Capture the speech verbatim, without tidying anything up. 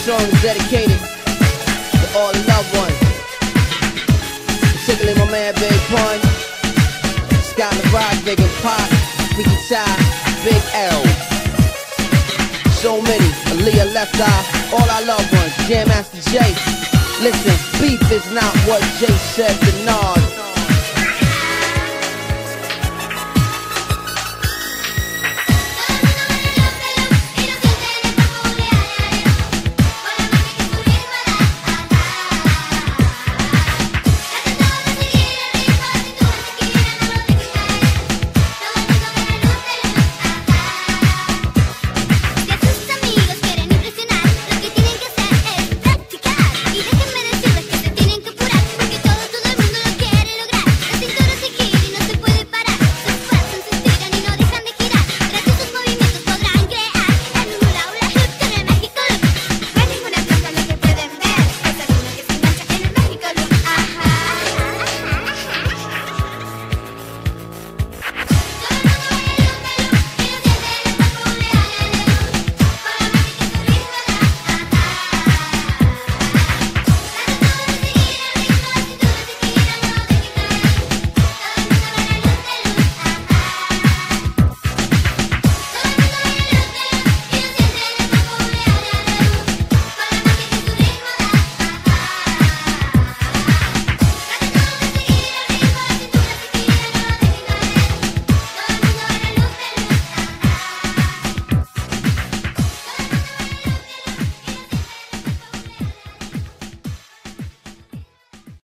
song is dedicated to all the loved ones, particularly my man Big Pun, Scott LaRock, Big and Pop, Ricky Ty, Big L. So many, Aaliyah, Left Eye, all our loved ones, Jam Master Jay. Listen, beef is not what Jay said to Nas.